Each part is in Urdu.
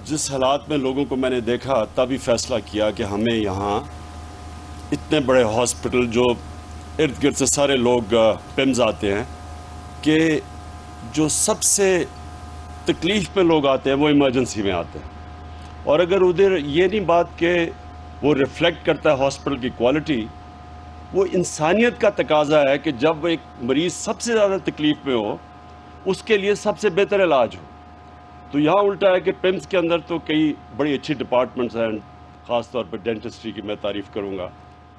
جس حالات میں لوگوں کو میں نے دیکھا تبھی فیصلہ کیا کہ ہمیں یہاں اتنے بڑے ہاسپٹل جو ارد گرد سے سارے لوگ پمز آتے ہیں کہ جو سب سے تکلیف میں لوگ آتے ہیں وہ ایمرجنسی میں آتے ہیں، اور اگر ادھر یہ نہیں بات کہ وہ ریفلیکٹ کرتا ہے ہاسپٹل کی کوالٹی، وہ انسانیت کا تقاضا ہے کہ جب ایک مریض سب سے زیادہ تکلیف میں ہو اس کے لیے سب سے بہتر علاج ہو۔ تو یہاں الٹا ہے کہ پمز کے اندر تو کئی بڑی اچھی ڈپارٹمنٹس ہیں، خاص طور پہ ڈینٹسٹری کی میں تعریف کروں گا،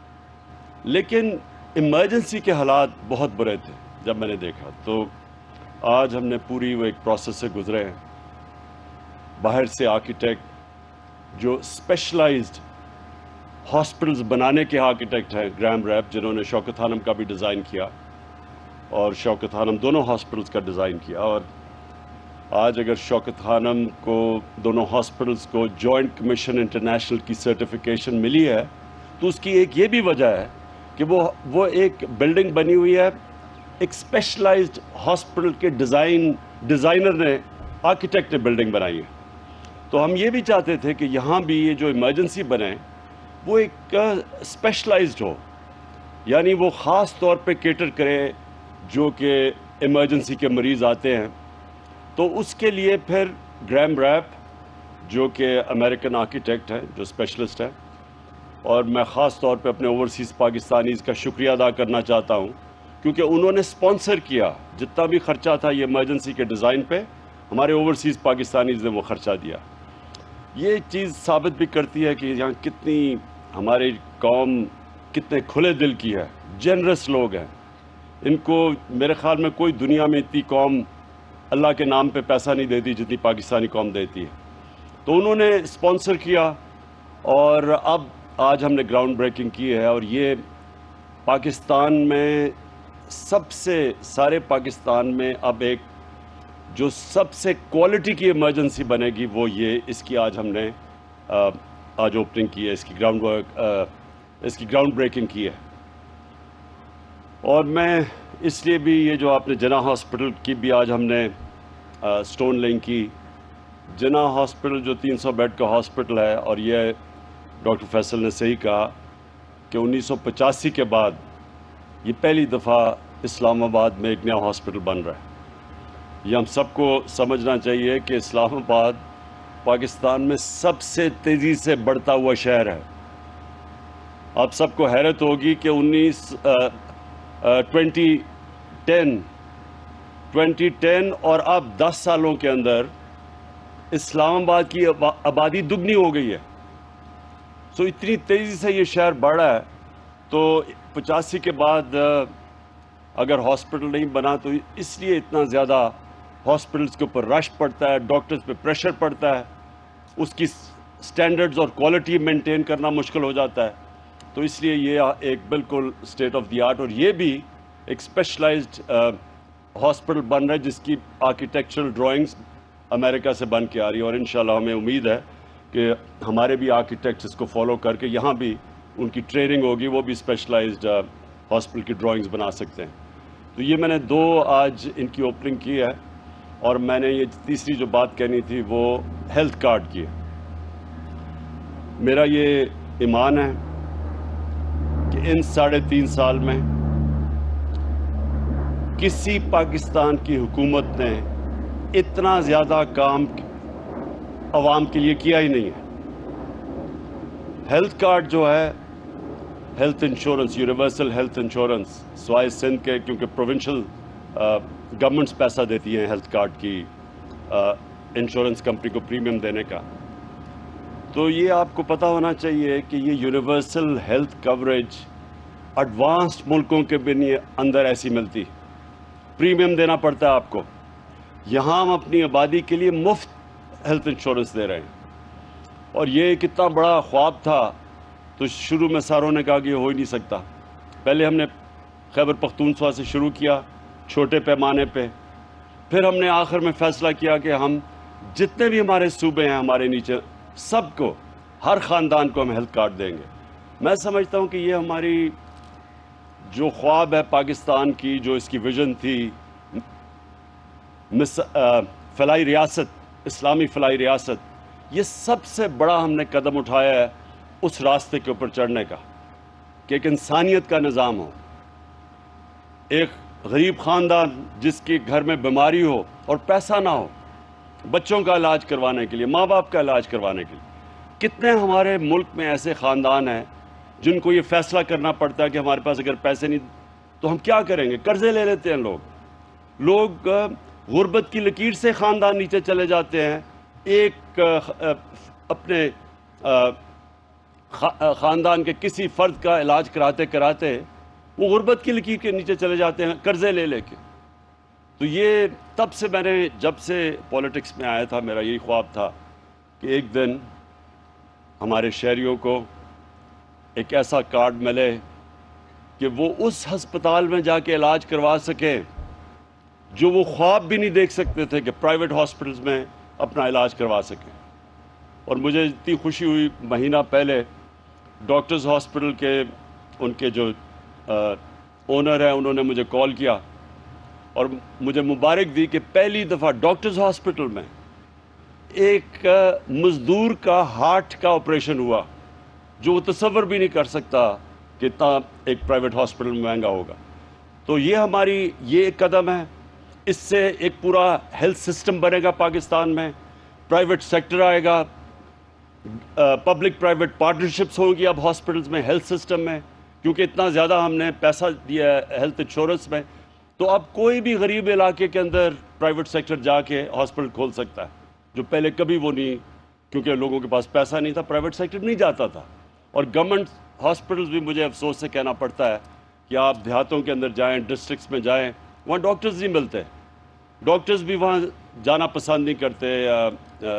لیکن ایمرجنسی کے حالات بہت برے تھے جب میں نے دیکھا۔ تو آج ہم نے پوری وہ ایک پروسیس سے گزرے ہیں، باہر سے آرکیٹیکٹ جو اسپیشلائزڈ ہاسپٹلز بنانے کے آرکیٹیکٹ ہیں، گرام ریپ، جنہوں نے شوکت خانم کا بھی ڈیزائن کیا اور شوکت خانم دونوں ہاسپٹلز کا ڈیزائن کیا، اور آج اگر شوکت خانم کو دونوں ہاسپٹلز کو جوائنٹ کمیشن انٹرنیشنل کی سرٹیفیکیشن ملی ہے تو اس کی ایک یہ بھی وجہ ہے کہ وہ ایک بلڈنگ بنی ہوئی ہے، ایک اسپیشلائزڈ ہاسپٹل کے ڈیزائنر نے، آرکیٹیکٹ نے بلڈنگ بنائی ہے۔ تو ہم یہ بھی چاہتے تھے کہ یہاں بھی یہ جو ایمرجنسی بنے وہ ایک اسپیشلائزڈ ہو، یعنی وہ خاص طور پہ کیٹر کرے جو کہ ایمرجنسی کے مریض آتے ہیں۔ تو اس کے لیے پھر گرام ریپ جو کہ امریکن آرکیٹیکٹ ہیں، جو اسپیشلسٹ ہیں، اور میں خاص طور پہ اپنے اوورسیز پاکستانیز کا شکریہ ادا کرنا چاہتا ہوں کیونکہ انہوں نے اسپانسر کیا، جتنا بھی خرچہ تھا یہ ایمرجنسی کے ڈیزائن پہ ہمارے اوورسیز پاکستانیز نے وہ خرچہ دیا۔ یہ چیز ثابت بھی کرتی ہے کہ یہاں کتنی ہماری قوم کتنے کھلے دل کی ہے، جنرس لوگ ہیں۔ ان کو میرے خیال میں کوئی دنیا میں اتنی قوم اللہ کے نام پہ پیسہ نہیں دیتی جتنی پاکستانی قوم دیتی ہے۔ تو انہوں نے اسپانسر کیا اور اب آج ہم نے گراؤنڈ بریکنگ کی ہے، اور یہ پاکستان میں سارے پاکستان میں اب ایک جو سب سے کوالٹی کی ایمرجنسی بنے گی وہ یہ، اس کی آج ہم نے آج اوپننگ کی ہے، اس کی گراؤنڈ بریکنگ کی ہے۔ اور میں اس لیے بھی یہ جو آپ نے جناح ہاسپٹل کی بھی آج ہم نے سٹون لینگ کی، جناح ہاسپٹل جو 300 بیڈ کا ہاسپٹل ہے، اور یہ ڈاکٹر فیصل نے صحیح کہا کہ 1985 کے بعد یہ پہلی دفعہ اسلام آباد میں ایک نیا ہاسپٹل بن رہا ہے۔ یہ ہم سب کو سمجھنا چاہیے کہ اسلام آباد پاکستان میں سب سے تیزی سے بڑھتا ہوا شہر ہے۔ آپ سب کو حیرت ہوگی کہ 2010 اور اب 10 سالوں کے اندر اسلام آباد کی آبادی دگنی ہو گئی ہے۔ سو اتنی تیزی سے یہ شہر بڑھ رہا ہے، تو 85 کے بعد اگر ہاسپٹل نہیں بنا تو اس لیے اتنا زیادہ ہاسپٹلس کے اوپر رش پڑتا ہے، ڈاکٹرز پہ پریشر پڑتا ہے، اس کی سٹینڈرڈز اور کوالٹی مینٹین کرنا مشکل ہو جاتا ہے۔ تو اس لیے یہ ایک بالکل اسٹیٹ آف دی آرٹ، اور یہ بھی ایک اسپیشلائزڈ ہاسپٹل بن رہا ہے جس کی آرکیٹیکچرل ڈرائنگز امریکہ سے بن کے آ رہی ہے، اور انشاءاللہ ہمیں امید ہے کہ ہمارے بھی آرکیٹیکٹس اس کو فالو کر کے یہاں بھی ان کی ٹریننگ ہوگی، وہ بھی اسپیشلائزڈ ہاسپٹل کی ڈرائنگز بنا سکتے ہیں۔ تو یہ میں نے 2 آج ان کی اوپننگ کی ہے، اور میں نے یہ تیسری جو بات کہنی تھی وہ ہیلتھ کارڈ کی ہے۔ میرا یہ ایمان ہے کہ ان 3.5 سال میں کسی پاکستان کی حکومت نے اتنا زیادہ کام عوام کے لیے کیا ہی نہیں ہے۔ ہیلتھ کارڈ جو ہے، health insurance, universal health insurance, سوائے سندھ کے، کیونکہ پروونشل گورنمنٹس پیسہ دیتی ہیں ہیلتھ کارڈ کی انشورنس کمپنی کو پریمیم دینے کا، تو یہ آپ کو پتہ ہونا چاہیے کہ یہ یونیورسل ہیلتھ کوریج ایڈوانسڈ ملکوں کے بھی اندر ایسی ملتی، پریمیم دینا پڑتا ہے آپ کو۔ یہاں ہم اپنی آبادی کے لیے مفت ہیلتھ انشورنس دے رہے ہیں، اور یہ کتنا بڑا خواب تھا، تو شروع میں ساروں نے کہا کہ یہ ہو ہی نہیں سکتا۔ پہلے ہم نے خیبر پختونخوا سے شروع کیا چھوٹے پیمانے پہ، پھر ہم نے آخر میں فیصلہ کیا کہ ہم جتنے بھی ہمارے صوبے ہیں ہمارے نیچے، سب کو، ہر خاندان کو ہم ہیلتھ کارڈ دیں گے۔ میں سمجھتا ہوں کہ یہ ہماری جو خواب ہے پاکستان کی، جو اس کی ویژن تھی، فلاحی ریاست، اسلامی فلاحی ریاست، یہ سب سے بڑا ہم نے قدم اٹھایا ہے اس راستے کے اوپر چڑھنے کا کہ ایک انسانیت کا نظام ہو. ایک غریب خاندان جس کے گھر میں بیماری ہو اور پیسہ نہ ہو بچوں کا علاج کروانے کے لیے, ماں باپ کا علاج کروانے کے لیے. کتنے ہمارے ملک میں ایسے خاندان ہیں جن کو یہ فیصلہ کرنا پڑتا ہے کہ ہمارے پاس اگر پیسے نہیں تو ہم کیا کریں گے, قرضے لے لیتے ہیں لوگ. غربت کی لکیر سے خاندان نیچے چلے جاتے ہیں. ایک اپنے خاندان کے کسی فرد کا علاج کراتے کراتے وہ غربت کی لکیر کے نیچے چلے جاتے ہیں قرضے لے لے کے. تو یہ تب سے میں نے جب سے پولیٹکس میں آیا تھا میرا یہی خواب تھا کہ ایک دن ہمارے شہریوں کو ایک ایسا کارڈ ملے کہ وہ اس ہسپتال میں جا کے علاج کروا سکیں جو وہ خواب بھی نہیں دیکھ سکتے تھے کہ پرائیویٹ ہاسپٹلز میں اپنا علاج کروا سکیں. اور مجھے اتنی خوشی ہوئی, مہینہ پہلے ڈاکٹرز ہاسپٹل کے ان کے جو اونر ہیں انہوں نے مجھے کال کیا اور مجھے مبارک دی کہ پہلی دفعہ ڈاکٹرز ہاسپٹل میں ایک مزدور کا ہارٹ کا آپریشن ہوا جو وہ تصور بھی نہیں کر سکتا کہ اتنا ایک پرائیویٹ ہاسپٹل میں مہنگا ہوگا. تو یہ ہماری یہ ایک قدم ہے. اس سے ایک پورا ہیلتھ سسٹم بنے گا پاکستان میں, پرائیویٹ سیکٹر آئے گا, پبلک پرائیویٹ پارٹنرشپس ہوں گی اب ہاسپٹلز میں, ہیلتھ سسٹم میں, کیونکہ اتنا زیادہ ہم نے پیسہ دیا ہے ہیلتھ انشورنس میں. تو اب کوئی بھی غریب علاقے کے اندر پرائیویٹ سیکٹر جا کے ہاسپٹل کھول سکتا ہے, جو پہلے کبھی وہ نہیں, کیونکہ لوگوں کے پاس پیسہ نہیں تھا, پرائیویٹ سیکٹر نہیں جاتا تھا. اور گورنمنٹ ہاسپٹلز بھی مجھے افسوس سے کہنا پڑتا ہے کہ آپ دیہاتوں کے اندر جائیں, ڈسٹرکٹس میں جائیں, وہاں ڈاکٹرز نہیں ملتے. ڈاکٹرز بھی وہاں جانا پسند نہیں کرتے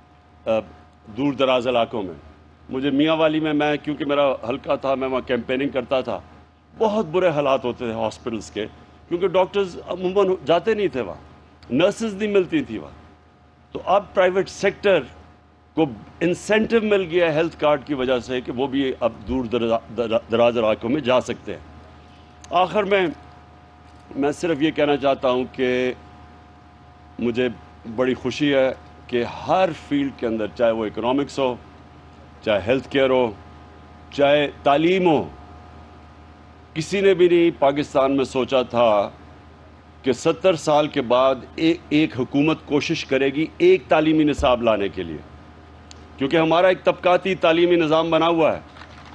دور دراز علاقوں میں. مجھے میاں والی میں کیونکہ میرا حلقہ تھا, میں وہاں کیمپیننگ کرتا تھا, بہت برے حالات ہوتے تھے ہاسپٹلز کے, کیونکہ ڈاکٹرز عموماً جاتے نہیں تھے وہاں, نرسز نہیں ملتی تھی وہاں. تو اب پرائیویٹ سیکٹر کو انسینٹو مل گیا ہیلتھ کارڈ کی وجہ سے کہ وہ بھی اب دور دراز علاقوں میں جا سکتے ہیں. آخر میں صرف یہ کہنا چاہتا ہوں کہ مجھے بڑی خوشی ہے کہ ہر فیلڈ کے اندر, چاہے وہ اکنامکس ہو, چاہے ہیلتھ کیئر ہو, چاہے تعلیم ہو, کسی نے بھی نہیں پاکستان میں سوچا تھا کہ 70 سال کے بعد ایک حکومت کوشش کرے گی ایک تعلیمی نصاب لانے کے لیے, کیونکہ ہمارا ایک طبقاتی تعلیمی نظام بنا ہوا ہے.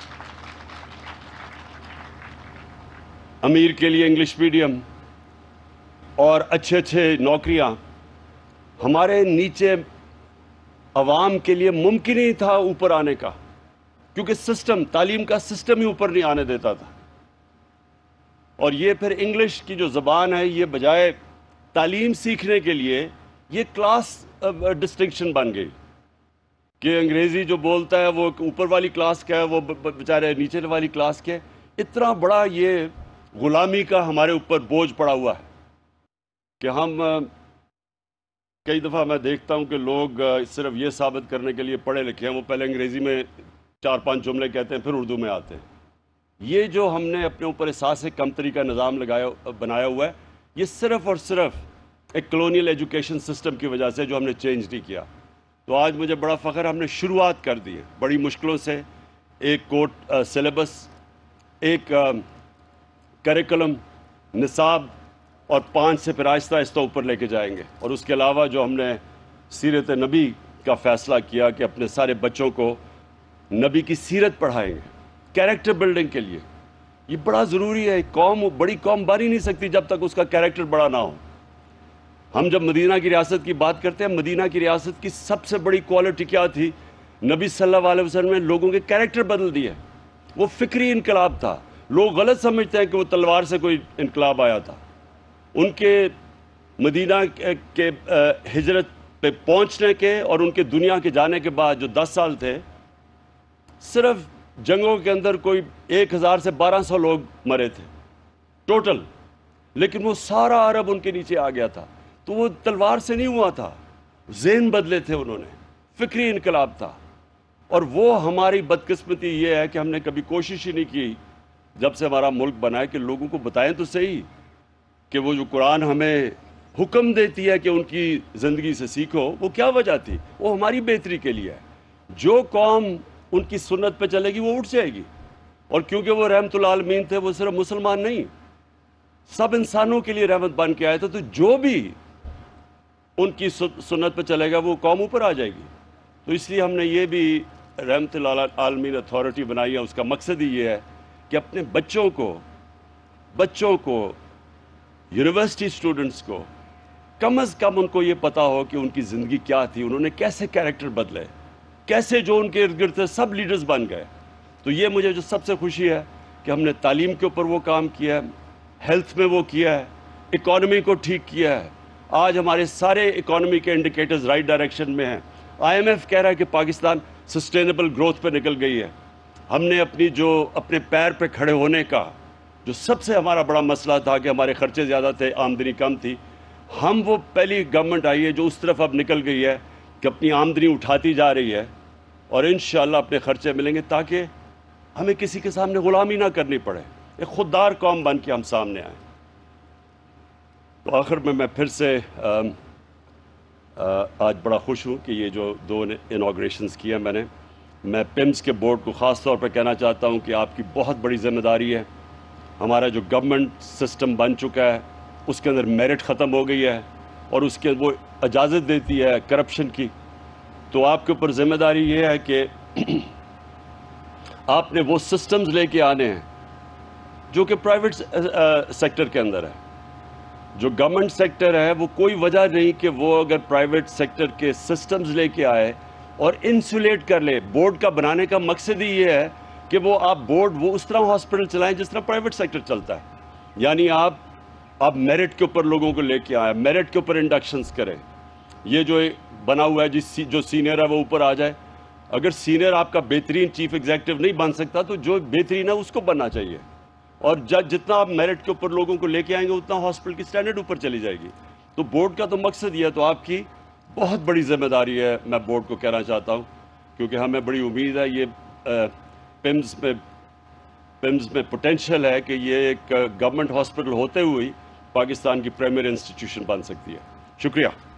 امیر کے لیے انگلش میڈیم اور اچھے نوکریاں, ہمارے نیچے عوام کے لیے ممکن ہی تھا اوپر آنے کا, کیونکہ سسٹم, تعلیم کا سسٹم ہی اوپر نہیں آنے دیتا تھا. اور یہ پھر انگلش کی جو زبان ہے یہ بجائے تعلیم سیکھنے کے لیے یہ کلاس ڈسٹنکشن بن گئی کہ انگریزی جو بولتا ہے وہ اوپر والی کلاس کا ہے, وہ بیچارے نیچے والی کلاس کے. اتنا بڑا یہ غلامی کا ہمارے اوپر بوجھ پڑا ہوا ہے کہ ہم کئی دفعہ میں دیکھتا ہوں کہ لوگ صرف یہ ثابت کرنے کے لیے پڑھے لکھے ہیں, وہ پہلے انگریزی میں 4-5 جملے کہتے ہیں پھر اردو میں آتے ہیں. یہ جو ہم نے اپنے اوپر احساس کمتری کا نظام بنایا ہوا ہے, یہ صرف اور صرف ایک کلونیل ایجوکیشن سسٹم کی وجہ سے جو ہم نے چینج نہیں کیا. تو آج مجھے بڑا فخر, ہم نے شروعات کر دی ہے بڑی مشکلوں سے, ایک کوٹ سلیبس, ایک کریکلم, نصاب, اور 5 سے پھر آہستہ آہستہ اوپر لے کے جائیں گے. اور اس کے علاوہ جو ہم نے سیرت نبی کا فیصلہ کیا کہ اپنے سارے بچوں کو نبی کی سیرت پڑھائیں گے کیریکٹر بلڈنگ کے لیے. یہ بڑا ضروری ہے. بڑی قوم بن ہی نہیں سکتی جب تک اس کا کیریکٹر بڑا نہ ہو. ہم جب مدینہ کی ریاست کی بات کرتے ہیں, مدینہ کی ریاست کی سب سے بڑی کوالٹی کیا تھی؟ نبی صلی اللہ علیہ وسلم نے لوگوں کے کیریکٹر بدل دیے. وہ فکری انقلاب تھا. لوگ غلط سمجھتے ہیں کہ وہ تلوار سے کوئی انقلاب آیا تھا. ان کے مدینہ کے ہجرت پہ پہنچنے کے اور ان کے دنیا کے جانے کے بعد جو 10 سال تھے, صرف جنگوں کے اندر کوئی 1000 سے 1200 لوگ مرے تھے ٹوٹل, لیکن وہ سارا عرب ان کے نیچے آ گیا تھا. تو وہ تلوار سے نہیں ہوا تھا, ذہن بدلے تھے انہوں نے, فکری انقلاب تھا. اور وہ ہماری بدقسمتی یہ ہے کہ ہم نے کبھی کوشش ہی نہیں کی جب سے ہمارا ملک بنا ہے کہ لوگوں کو بتائیں تو صحیح کہ وہ جو قرآن ہمیں حکم دیتی ہے کہ ان کی زندگی سے سیکھو، وہ کیا وجہ تھی؟ وہ ہماری بہتری کے لیے ہے۔ جو قوم ان کی سنت پہ چلے گی وہ اٹھ جائے گی، اور کیونکہ وہ رحمت العالمین تھے، وہ صرف مسلمان نہیں، سب انسانوں کے لیے رحمت بن کے آئے تھے، تو جو بھی ان کی سنت پہ چلے گا وہ قوم اوپر آ جائے گی۔ تو اس لیے ہم نے یہ بھی رحمت العالمین اتھارٹی بنائی ہے۔ اس کا مقصد ہی یہ ہے کہ اپنے بچوں کو یونیورسٹی سٹوڈنٹس کو کم از کم ان کو یہ پتا ہو کہ ان کی زندگی کیا تھی، انہوں نے کیسے کیریکٹر بدلے، کیسے جو ان کے ارد گرد تھے سب لیڈرز بن گئے۔ تو یہ مجھے جو سب سے خوشی ہے کہ ہم نے تعلیم کے اوپر وہ کام کیا ہے، ہیلتھ میں وہ کیا ہے، اکانومی کو ٹھیک کیا ہے۔ آج ہمارے سارے اکانومی کے انڈیکیٹرز رائٹ ڈائریکشن میں ہیں۔ آئی ایم ایف کہہ رہا ہے کہ پاکستان سسٹینیبل گروتھ پہ نکل گئی ہے۔ ہم نے اپنے پیر پہ کھڑے ہونے کا جو سب سے ہمارا بڑا مسئلہ تھا کہ ہمارے خرچے زیادہ تھے، آمدنی کم تھی، ہم وہ پہلی گورنمنٹ آئی ہے جو اس طرف اب نکل گئی ہے کہ اپنی آمدنی اٹھاتی جا رہی ہے، اور انشاءاللہ اپنے خرچے ملیں گے تاکہ ہمیں کسی کے سامنے غلامی نہ کرنی پڑے، ایک خوددار قوم بن کے ہم سامنے آئیں۔ تو آخر میں پھر سے آج بڑا خوش ہوں کہ یہ جو 2 انوگریشنز کیا میں پیمز کے بورڈ کو خاص طور پہ کہنا چاہتا ہوں کہ آپ کی بہت بڑی ذمہ داری ہے۔ ہمارا جو گورنمنٹ سسٹم بن چکا ہے اس کے اندر میرٹ ختم ہو گئی ہے، اور اس کے وہ اجازت دیتی ہے کرپشن کی۔ تو آپ کے اوپر ذمہ داری یہ ہے کہ آپ نے وہ سسٹمز لے کے آنے ہیں جو کہ پرائیویٹ سیکٹر کے اندر ہے۔ جو گورنمنٹ سیکٹر ہے وہ کوئی وجہ نہیں کہ وہ اگر پرائیویٹ سیکٹر کے سسٹمز لے کے آئے اور انسولیٹ کر لے۔ بورڈ کا بنانے کا مقصد ہی یہ ہے کہ آپ بورڈ وہ اس طرح ہاسپٹل چلائیں جس طرح پرائیویٹ سیکٹر چلتا ہے، یعنی آپ میرٹ کے اوپر لوگوں کو لے کے آئیں، میرٹ کے اوپر انڈکشنز کریں۔ یہ جو بنا ہوا ہے جو سینئر ہے وہ اوپر آ جائے۔ اگر سینئر آپ کا بہترین چیف ایگزیکٹو نہیں بن سکتا تو جو بہترین ہے اس کو بننا چاہیے، اور جتنا آپ میرٹ کے اوپر لوگوں کو لے کے آئیں گے اتنا ہاسپٹل کی سٹینڈرڈ اوپر چلی جائے گی۔ تو بورڈ کا تو مقصد یہ ہے، تو آپ کی بہت بڑی ذمہ داری ہے، میں بورڈ کو کہنا چاہتا ہوں، کیونکہ ہمیں بڑی امید ہے یہ پیمز میں پوٹینشیل ہے کہ یہ ایک گورنمنٹ ہاسپٹل ہوتے ہوئی پاکستان کی پرائمری انسٹیٹیوشن بن سکتی ہے۔ شکریہ۔